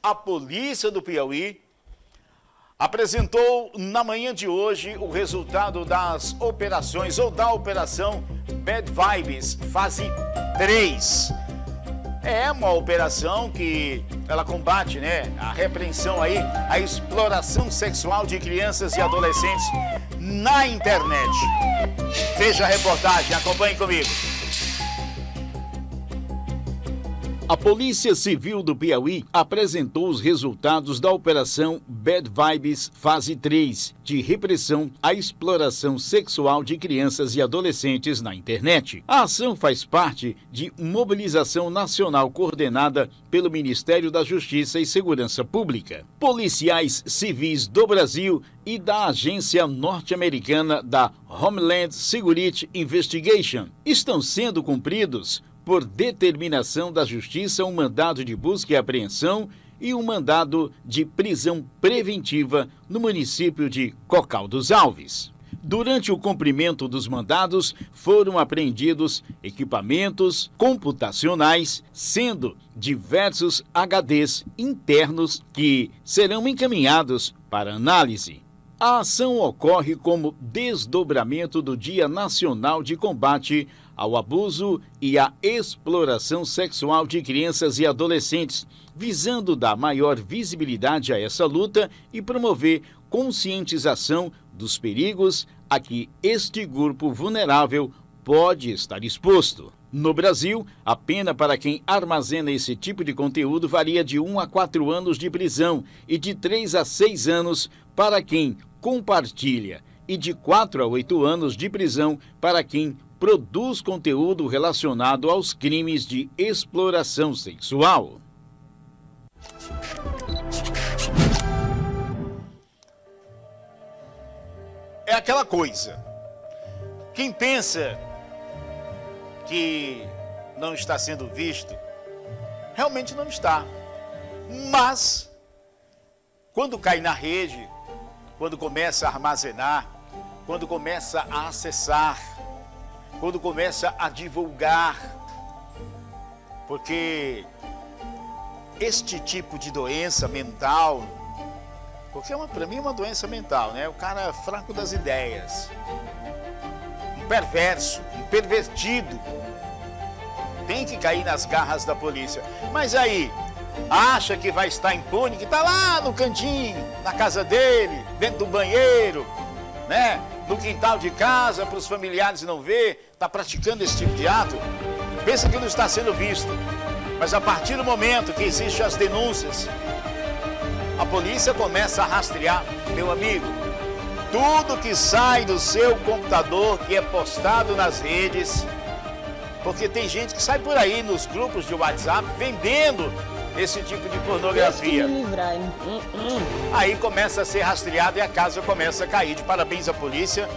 a polícia do Piauí apresentou na manhã de hoje o resultado das operações ou da operação Bad Vibes fase 3. É uma operação que ela combate, a repreensão aí, a exploração sexual de crianças e adolescentes na internet. Veja a reportagem, acompanhe comigo. A Polícia Civil do Piauí apresentou os resultados da Operação Bad Vibes Fase 3, de repressão à exploração sexual de crianças e adolescentes na internet. A ação faz parte de mobilização nacional coordenada pelo Ministério da Justiça e Segurança Pública, policiais civis do Brasil e da agência norte-americana da Homeland Security Investigation. Estão sendo cumpridos por determinação da Justiça, um mandado de busca e apreensão e um mandado de prisão preventiva no município de Cocal dos Alves. Durante o cumprimento dos mandados, foram apreendidos equipamentos computacionais, sendo diversos HDs internos que serão encaminhados para análise. A ação ocorre como desdobramento do Dia Nacional de Combate ao Abuso e à Exploração Sexual de Crianças e Adolescentes, visando dar maior visibilidade a essa luta e promover conscientização dos perigos a que este grupo vulnerável pode estar exposto. No Brasil, a pena para quem armazena esse tipo de conteúdo varia de 1 a 4 anos de prisão e de 3 a 6 anos para quem compartilha e de 4 a 8 anos de prisão para quem produz conteúdo relacionado aos crimes de exploração sexual. É aquela coisa. Quem pensa que não está sendo visto, realmente não está. Mas, quando cai na rede, quando começa a armazenar, quando começa a acessar, quando começa a divulgar, porque este tipo de doença mental, porque para mim é uma doença mental, O cara é fraco das ideias, um perverso, um pervertido, tem que cair nas garras da polícia. Mas aí, acha que vai estar impune, que está lá no cantinho, na casa dele, dentro do banheiro, no quintal de casa, para os familiares não ver, está praticando esse tipo de ato, pensa que não está sendo visto. Mas a partir do momento que existem as denúncias, a polícia começa a rastrear. Meu amigo, tudo que sai do seu computador, que é postado nas redes, porque tem gente que sai por aí nos grupos de WhatsApp vendendo esse tipo de pornografia. Aí começa a ser rastreado e a casa começa a cair. De parabéns à polícia,